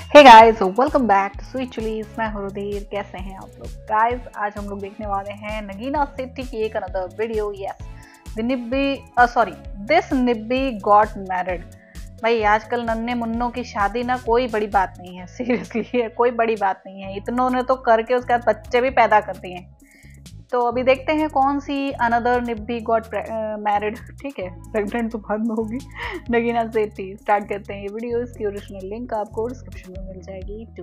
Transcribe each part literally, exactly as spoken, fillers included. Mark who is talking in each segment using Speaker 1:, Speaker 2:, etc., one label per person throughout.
Speaker 1: Hey guys, welcome back to sweet chillies. मैं हूं रुधिर। कैसे हैं आप लोग? गाइस, आज हम लोग देखने वाले हैं नगीना सेठी की एक अनदर वीडियो। यस, द निब्बी सॉरी दिस निब्बी गॉट मैरिड। भाई आजकल नन्हे मुन्नों की शादी ना कोई बड़ी बात नहीं है, सीरियसली कोई बड़ी बात नहीं है। इतनों ने तो करके उसके बाद बच्चे भी पैदा कर दिए हैं। तो अभी देखते हैं कौन सी अनदर निब्बी गॉट मैरिड, ठीक है, प्रेग्नेंट तो बाद में होगी, नगीना सेठी। स्टार्ट करते हैं ये वीडियो। इसकी ओरिजिनल लिंक आपको डिस्क्रिप्शन में मिल जाएगी। टू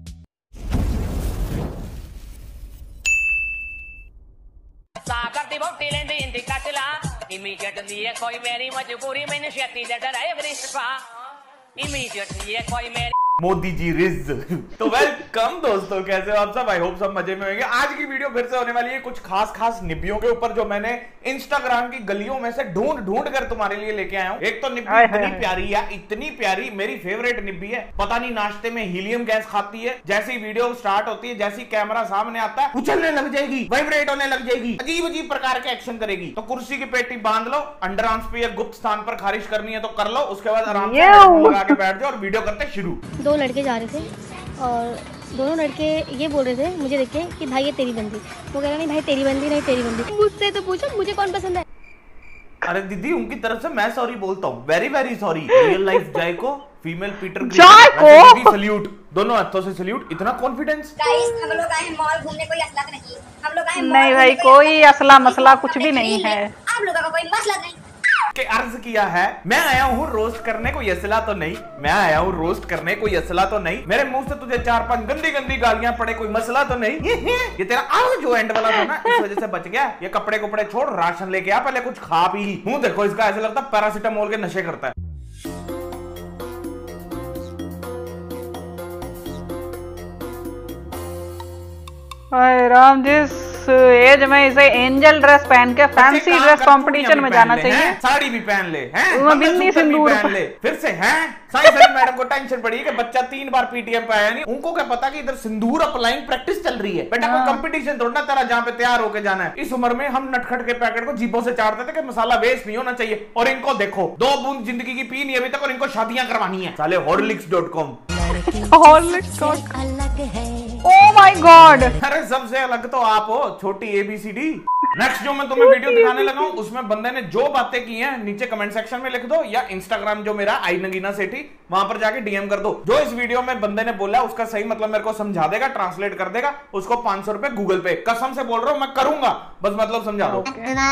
Speaker 2: मोदी जी रिज। तो वेलकम दोस्तों, कैसे हो आप सब? आई होप सब मजे में होंगे। आज की वीडियो फिर से होने वाली है कुछ खास खास निब्बियों के ऊपर जो मैंने इंस्टाग्राम की गलियों में से ढूंढ ढूंढ कर तुम्हारे लिए लेके आया हूँ। एक तो निब्बी इतनी प्यारी है, इतनी प्यारी, मेरी फेवरेट निब्बी है। पता नहीं नाश्ते में हीलियम गैस खाती है, जैसी वीडियो स्टार्ट होती है, जैसी कैमरा सामने आता है उछलने लग जाएगी, वाइब्रेट होने लग जाएगी, अजीब अजीब प्रकार के एक्शन करेगी। तो कुर्सी की पेटी बांध लो, अंडर आर्म्स पे या गुप्त स्थान पर खारिज करनी है तो कर लो, उसके बाद आराम से लगा के बैठ जाओ और वीडियो करते शुरू।
Speaker 3: दो लड़के जा रहे थे और दोनों लड़के ये बोल रहे थे मुझे देख के कि भाई ये तेरी बंदी। वो कह रहा नहीं भाई तेरी बंदी नहीं तेरी बंदी। मुझसे तो पूछो मुझे कौन पसंद है।
Speaker 2: अरे दीदी, उनकी तरफ से मैं सॉरी बोलता हूँ, very very sorry. Real life जाय को, फीमेल पीटर को सल्यूट, दोनों हाथों से सल्यूट। इतना कॉन्फिडेंस।
Speaker 4: गाइस, हम लोग आए मॉल घूमने, कोई असला नहीं। हम लोग आए
Speaker 1: नहीं भाई, कोई असला मसला कुछ भी नहीं है।
Speaker 4: आप लोगों का कोई मसला नहीं
Speaker 2: के अर्ज किया है। मैं आया हूँ रोस्ट करने, कोई असला तो नहीं। मैं आया हूँ रोस्ट करने, कोई असला तो नहीं। मेरे मुंह से तुझे चार पांच गंदी गंदी गालियां पड़े, कोई मसला तो नहीं। ये, ये, ये तेरा आग जो एंड वाला था ना, इस वजह से बच गया। ये कपड़े कपड़े छोड़, राशन लेके आ, पहले कुछ खा पी। मुंह देखो इसका, ऐसा लगता है पैरासिटामोल के नशे करता है।
Speaker 1: हाय राम, जिस एज में इसे एंजल ड्रेस पहन के फैंसी ड्रेस कंपटीशन में जाना चाहिए।
Speaker 2: साड़ी भी पहन ले, हैं?
Speaker 1: बिन्नी सिंदूर
Speaker 2: पहन ले। फिर से हैं? साई साई मैडम को टेंशन पड़ी कि बच्चा तीन बार पीटीएम पे आया नहीं। उनको क्या पता कि इधर सिंदूर अप्लाइंग प्रैक्टिस चल रही है। बेटा कोई कंपटीशन थोड़ा ना तेरा जहाँ पे तैयार होके जाना है। इस उम्र में हम नटखट के पैकेट को जीभों से चाटते थे कि मसाला वेस्ट नहीं होना चाहिए। और इनको देखो, दो बूंद जिंदगी की पी नहीं अभी तक और इनको शादियां करवानी है। साले हॉर्लिक्स डॉट कॉम।
Speaker 1: हॉर्लिक्स अलग है। Oh my god.
Speaker 2: अरे सबसे अलग तो आप हो, छोटी एबीसीडी। नेक्स्ट जो मैं तुम्हें वीडियो दिखाने लगा हूं, उसमें बंदे ने जो बातें की हैं नीचे कमेंट सेक्शन में लिख दो, या इंस्टाग्राम जो मेरा आई नगीना सेठी, वहां पर जाके डीएम कर दो। जो इस वीडियो में बंदे ने बोला उसका सही मतलब मेरे को समझा देगा, ट्रांसलेट कर देगा, उसको पांच सौ रुपए गूगल पे। कसम से बोल रहा हूं, मैं करूंगा, बस मतलब समझा दो।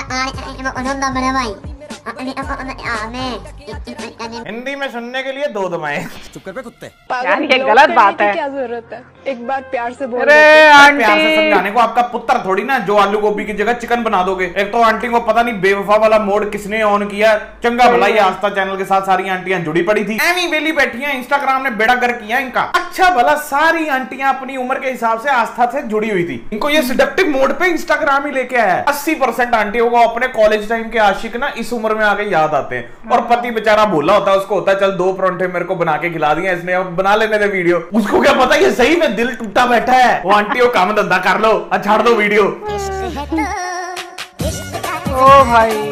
Speaker 2: हिंदी में सुनने के लिए दो दबाएं। चुप कर पे कुत्ते।
Speaker 1: यार ये गलत बात है।
Speaker 5: क्या जरूरत है? एक बार प्यार से बोल।
Speaker 1: अरे
Speaker 2: आंटी, प्यार से समझाने को आपका पुत्र थोड़ी ना जो आलू गोभी की जगह चिकन बना दोगे। एक तो आंटी को पता नहीं बेवफा वाला मोड किसने ऑन किया। चंगा भला ये आस्था चैनल के साथ सारी आंटियां जुड़ी पड़ी थी, एमी बेली बैठी हैं। इंस्टाग्राम ने बेड़ा गर्क किया इनका। अच्छा भला सारी आंटियां अपनी उम्र के हिसाब से आस्था से जुड़ी हुई थी। इनको ये सिडक्टिव मोड पे इंस्टाग्राम ही लेके आया है। अस्सी परसेंट आंटियों को अपने कॉलेज टाइम के आशिक ना इस उम्र में आके याद आते हैं। और पति बेचारा भोला होता है, उसको होता है चल दो परोंठे मेरे को बना के खिला दिए इसने, अब बना लेने दे वीडियो। उसको क्या पता ये सही में दिल टूटा बैठा है। वो आंटी को काम धंधा कर लो, छाड़ दो वीडियो।
Speaker 1: ओ भाई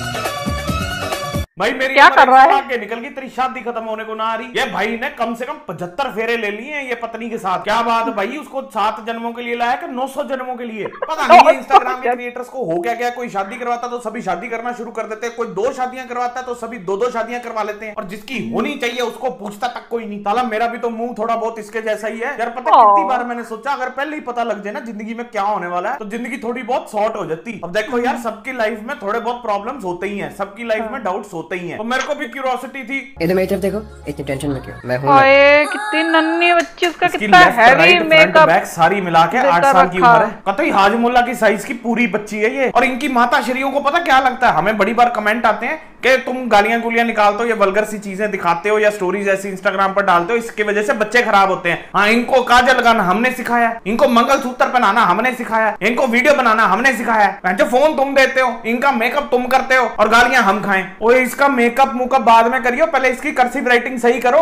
Speaker 2: भाई मेरी
Speaker 1: क्या कर रहा है?
Speaker 2: के निकल गई, तेरी शादी खत्म होने को ना आ रही। ये भाई ने कम से कम पचहत्तर फेरे ले लिए हैं ये पत्नी के साथ। क्या बात भाई, उसको सात जन्मों के लिए लाया कि नौ सौ जन्मों के लिए? पता नहीं इंस्टाग्राम के क्रिएटर्स को हो क्या गया। कोई शादी करवाता तो सभी शादी करना शुरू कर देते हैं, कोई दो शादियां करवाता है तो सभी दो दो शादियां करवा लेते हैं, और जिसकी होनी चाहिए उसको पूछता तक कोई नहीं। ताला मेरा भी तो मुंह थोड़ा बहुत इसके जैसा ही है यार। पता कितनी बार मैंने सोचा अगर पहले ही पता लग जाए ना जिंदगी में क्या होने वाला है तो जिंदगी थोड़ी बहुत शॉर्ट हो जाती। अब देखो यार, सबकी लाइफ में थोड़े बहुत प्रॉब्लम्स होते ही हैं, सबकी लाइफ में डाउट्स होते ही हैं। तो मेरे को क्यूरियोसिटी थी।
Speaker 6: इधर मेरी तरफ देखो, इतनी टेंशन में क्यों? मैं हूं।
Speaker 1: ओए कितनी नन्ही बच्ची, उसका कितना हैवी मेकअप,
Speaker 2: बैक सारी मिला के आठ साल की उम्र है। कतई हाजमुल्ला की साइज की पूरी बच्ची है ये। और इनकी माता श्रीयों को पता क्या लगता है, हमें बड़ी बार कमेंट आते हैं कि तुम गालियां गुलियां निकालते हो या वल्गर सी चीजें दिखाते हो या स्टोरीज ऐसी इंस्टाग्राम पर डालते हो, इसकी वजह से बच्चे खराब होते हैं। हाँ, इनको काजल लगाना हमने सिखाया, इनको मंगलसूत्र पहनाना हमने सिखाया, इनको वीडियो बनाना हमने सिखाया। जो फोन तुम देते हो, इनका मेकअप तुम करते हो और गालियां हम खाएं। ओए इसका मेकअप मुकअप बाद में करियो, पहले इसकी कर्सिव राइटिंग सही करो।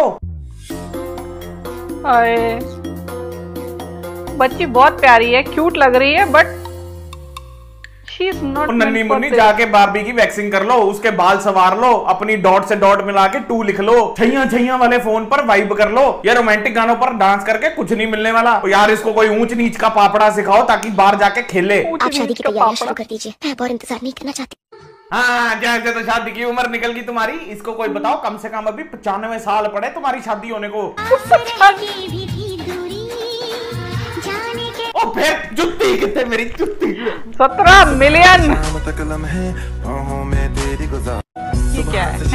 Speaker 1: अरे बच्ची बहुत प्यारी है, क्यूट लग रही है, but she she is not
Speaker 2: नन्नी मुन्नी जाके बारबी की वैक्सिंग कर लो, उसके बाल सवार लो, अपनी डॉट से डॉट मिला के टू लिख लो, छैया छैया वाले फोन पर वाइब कर लो। ये रोमांटिक गानों पर डांस करके कुछ नहीं मिलने वाला। तो यार इसको कोई ऊंच नीच का पापड़ा सिखाओ ताकि बाहर जाके खेले।
Speaker 3: आप शादी की तैयारियां शुरू कर दीजिए, मैं और इंतजार नहीं करना चाहती।
Speaker 2: हाँ जैसे तो शादी की उम्र निकल गई तुम्हारी। इसको कोई बताओ, कम से कम अभी पचानवे साल पड़े तुम्हारी शादी होने को। ओ फिर जुत्ती कितने मेरी जुत्ती?
Speaker 1: सत्रह मिलियन। ये क्या है?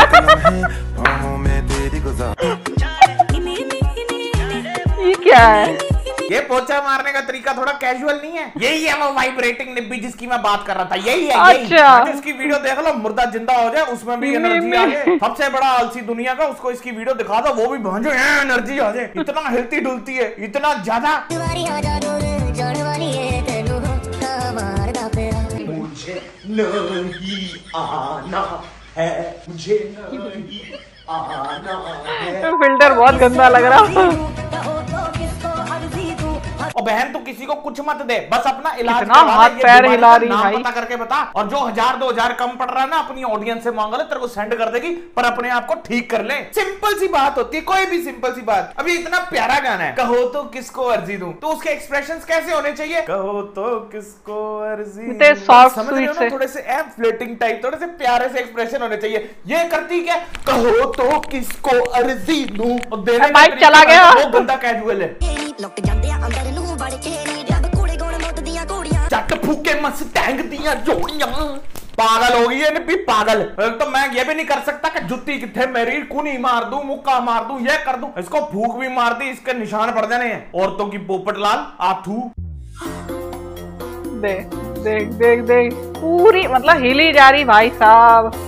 Speaker 1: ये क्या है?
Speaker 2: ये पोछा मारने का तरीका थोड़ा कैजुअल नहीं है। यही है वो वाइब्रेटिंग निब्बी जिसकी मैं बात कर रहा था। यही है यही।
Speaker 1: अच्छा।
Speaker 2: इसकी वीडियो देख लो, मुर्दा जिंदा हो जाए उसमें भी एनर्जी आ जाए। सबसे बड़ा आलसी दुनिया का, उसको इसकी वीडियो दिखा दो, वो भी भांजो एनर्जी आ जाए। इतना हिलती डुलती है, इतना ज्यादा। मुझे नहीं आना है, मुझे नहीं आना है।
Speaker 1: फिल्टर बहुत गंदा लग रहा।
Speaker 2: और बहन तू किसी को कुछ मत दे, बस अपना इलाज
Speaker 1: इतना हाथ पैर हिला रही भाई।
Speaker 2: पता करके बता। और जो हजार दो हजार कम पड़ रहा है ना, अपनी ऑडियंस से मांग ले, तेरे को सेंड कर देगी, पर अपने आप को ठीक कर ले। सिंपल सी बात होती है, कोई भी सिंपल सी बात। अभी इतना प्यारा गाना है, कहो तो किसको अर्जी दूं, तो उसके एक्सप्रेशंस कैसे होने चाहिए? कहो तो किसको अर्जी दूं,
Speaker 1: सॉफ्ट स्वीट से,
Speaker 2: थोड़े से एम फ्लेटिंग टाइप, थोड़े से प्यारे से एक्सप्रेशन होने चाहिए। ये करती क्या, कहो तो किसको अर्जी दूं, और देने
Speaker 1: माइक चला गया।
Speaker 2: वो बंदा कैजुअल है। जट फूके मस्टैंग दिया जोड़ियां। पागल हो गई है भी पागल। तो मैं ये भी नहीं कर सकता कि जुत्ती किथे मेरी, कुनी मार दूं, मुक्का मार दूं, ये कर दूं। इसको फूक भी मार दी, इसके निशान पड़ जाने हैं। औरतों की पोपट लाल आथू।
Speaker 1: देख देख देख देख पूरी मतलब हिली जा रही भाई साहब।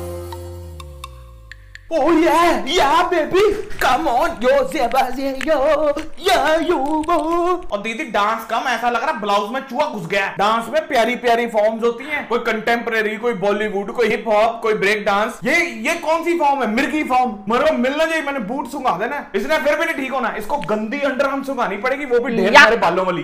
Speaker 2: Oh yeah, yeah baby, come on, yo, yo, yeah you go। और दीदी डांस कम, ऐसा लग रहा ब्लाउज में चूहा घुस गया। डांस में प्यारी प्यारी फॉर्म्स होती हैं, कोई कंटेम्परेरी, कोई बॉलीवुड, कोई हिप हॉप, कोई ब्रेक डांस। ये ये कौन सी फॉर्म है? मिर्गी फॉर्म। मेरे को मिलना चाहिए, मैंने बूट सुंघा देना। इसने फिर भी नहीं ठीक होना, इसको गंदी अंडरआर्म सुंघानी पड़ेगी, वो भी ढेर सारे बालों वाली।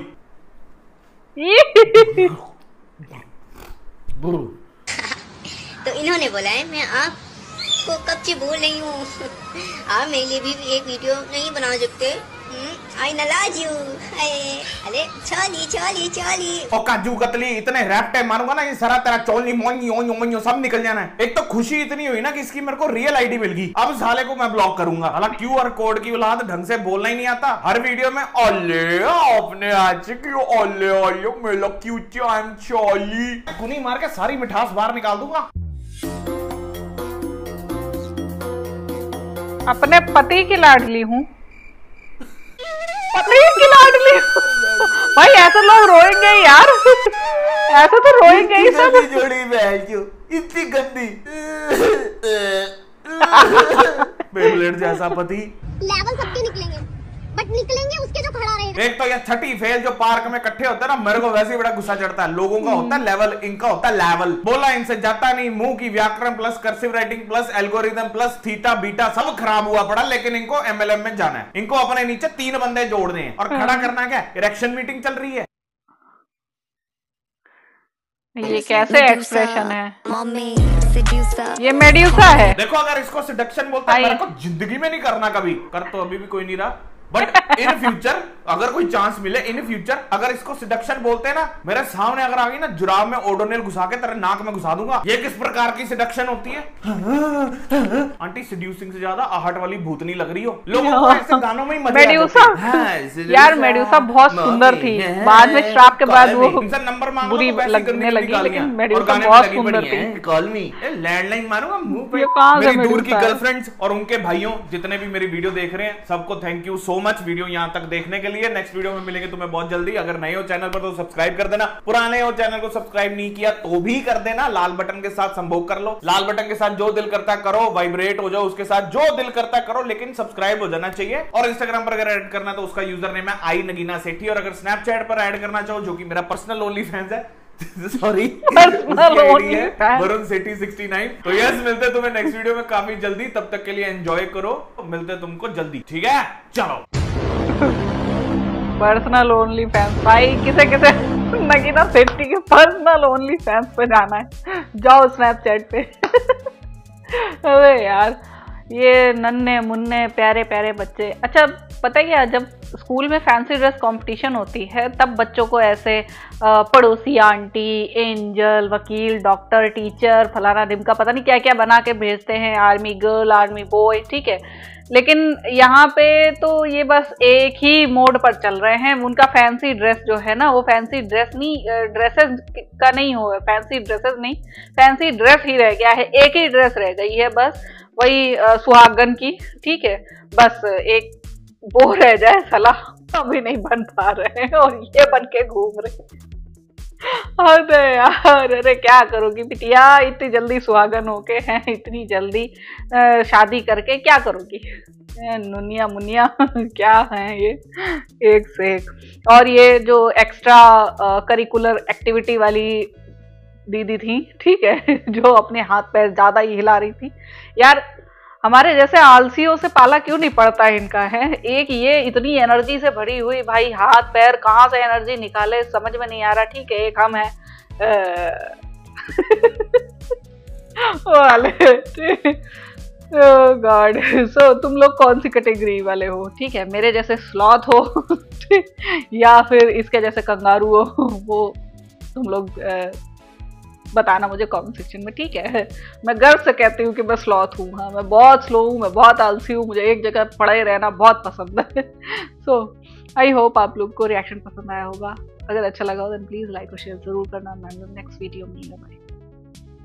Speaker 4: तो इन्होंने बोला है मैं आप को कब से बोल रही हूँ, आप मेरे लिए भी एक वीडियो नहीं बना सकते? आई नाराज यू। अरे चली चली चली।
Speaker 2: और काजू कतली इतने रैप्टे मारूंगा ना, ये सारा तेरा चोली मोनी ओनी ओनी सब निकल जाना है। एक तो खुशी इतनी हुई ना कि इसकी मेरे को रियल आईडी मिल गई। अब साले को मैं ब्लॉक करूंगा। हालांकि क्यूआर कोड की औलाद ढंग से बोलना ही नहीं आता। हर वीडियो में ओले आपने आज क्यों ओले ओले मेरा क्यूट आई एम चोली कुनी मार के सारी मिठास बाहर निकाल दूंगा।
Speaker 1: अपने पति की लाडली हूँ, पति की लाडली भाई। ऐसे लोग रोएंगे यार, ऐसे तो रोएंगे ही सब।
Speaker 2: जोड़ी बैठो इतनी गंदी बेबलेट जैसा पति।
Speaker 3: लेवल सबके निकलेंगे, बट निकलेंगे उसके जो खड़ा रहेगा।
Speaker 2: एक तो ये छठी फेल जो पार्क में इकट्ठे होते हैं ना, मेरे को वैसे ही बड़ा गुस्सा चढ़ता है। लोगों का होता है लेवल, इनका होता है लेवल। बोला इनसे जाता नहीं, मुंह की व्याकरण plus cursive writing plus algorithm plus theta beta सब खराब हुआ पड़ा। लेकिन इनको एमएलएम में जाना है, इनको अपने नीचे तीन बंदे जोड़ने हैं और खड़ा करना क्या, इलेक्शन मीटिंग चल रही है।
Speaker 1: ये कैसे एक्सप्रेशन है? ये मेड्यूसा है।
Speaker 2: देखो अगर इसको सिडक्शन बोलता है, मेरे को जिंदगी में नहीं करना कभी। कर तो अभी भी कोई नहीं रहा, बट इन फ्यूचर अगर कोई चांस मिले, इन फ्यूचर अगर इसको सिडक्शन बोलते हैं ना, मेरे सामने अगर आ गई ना, जुराब में ओडोनिल घुसा के तेरे नाक में घुसा दूंगा। ये किस प्रकार की सिडक्शन होती है? आंटी सिड्यूसिंग से ज्यादा आहट वाली भूतनी लग रही हो। लोगों को ऐसे गानों में ही मजा
Speaker 1: मेड्यूसा यार, मेड्यूसा बहुत सुंदर थी, बाद में श्राप के बाद वो
Speaker 2: नंबर
Speaker 1: बुरी लगने लगी, लेकिन मेड्यूसा बहुत सुंदर थी।
Speaker 2: कॉल मी, लैंडलाइन मारूंगा मुंह पे। मेरी दूर की गर्लफ्रेंड्स और उनके भाइयों जितने भी मेरी वीडियो देख रहे हैं, सबको thank you so much video यहां तक देखने के लिए। नेक्स्ट वीडियो में मिलेंगे तुम्हें बहुत जल्दी। अगर नए हो चैनल पर तो सब्सक्राइब कर देना, पुराने हो चैनल को सब्सक्राइब नहीं किया तो भी कर देना। लाल बटन के साथ संभोग कर लो, लाल बटन के साथ जो दिल करता करो, वाइब्रेट हो जाओ उसके साथ, जो दिल करता करो, लेकिन सब्सक्राइब हो जाना चाहिए। और इंस्टाग्राम पर अगर ऐड करना तो उसका यूजर नेम है आई नगीना सेठी। और अगर स्नैपचैट पर ऐड करना चाहो, जो कि मेरा पर्सनल ओनली फैंस है, sorry Varun Sethi sixty nine. तो यस, मिलते तुम्हें नेक्स्ट वीडियो में काफी जल्दी। तब तक के लिए एंजॉय करो, मिलते तुमको जल्दी, ठीक है? चलो।
Speaker 1: पर्सनल ओनली फैंस भाई, किसे किसे नगीना सेट्टी के पर्सनल ओनली फैंस पे जाना है, जाओ स्नैपचैट पे। अरे यार ये नन्हे मुन्ने प्यारे प्यारे बच्चे। अच्छा पता है क्या, जब स्कूल में फैंसी ड्रेस कंपटीशन होती है तब बच्चों को ऐसे पड़ोसी आंटी, एंजल, वकील, डॉक्टर, टीचर, फलाना ढिमका पता नहीं क्या क्या बना के भेजते हैं, आर्मी गर्ल, आर्मी बॉय, ठीक है। लेकिन यहाँ पे तो ये बस एक ही मोड पर चल रहे हैं। उनका फैंसी ड्रेस जो है ना, वो फैंसी ड्रेस नहीं, ड्रेसेस का नहीं हो, फैंसी ड्रेसेस नहीं, फैंसी ड्रेस ही रह गया है। एक ही ड्रेस रह गई है बस, वही सुहागन की, ठीक है। बस एक वो रह जाए साला, अभी नहीं बन पा रहे हैं और ये बन के घूम रहे। अरे यार, अरे क्या करोगी बिटिया, इतनी जल्दी सुहागन होके हैं, इतनी जल्दी शादी करके क्या करोगी? नुनिया मुनिया क्या है ये, एक से एक। और ये जो एक्स्ट्रा करिकुलर एक्टिविटी वाली दीदी थी, ठीक है, जो अपने हाथ पैर ज्यादा ही हिला रही थी। यार हमारे जैसे आलसियों से पाला क्यों नहीं पड़ता इनका है। एक ये इतनी एनर्जी से भरी हुई भाई, हाथ पैर कहाँ से एनर्जी निकाले समझ में नहीं आ रहा, ठीक है। एक हम है वाले, गॉड। सो तुम लोग कौन सी कैटेगरी वाले हो, ठीक है? मेरे जैसे स्लॉथ हो या फिर इसके जैसे कंगारू हो, वो तुम लोग बताना मुझे कमेंट सेक्शन में, ठीक है। मैं गर्व से कहती हूँ कि मैं स्लॉथ हूँ, हाँ मैं बहुत स्लो हूँ, मैं बहुत आलसी हूँ, मुझे एक जगह पड़े रहना बहुत पसंद है। सो आई होप आप लोग को रिएक्शन पसंद आया होगा। अगर अच्छा लगा हो तो प्लीज लाइक और शेयर जरूर करना। मैं नेक्स्ट वीडियो में मिलूंगा।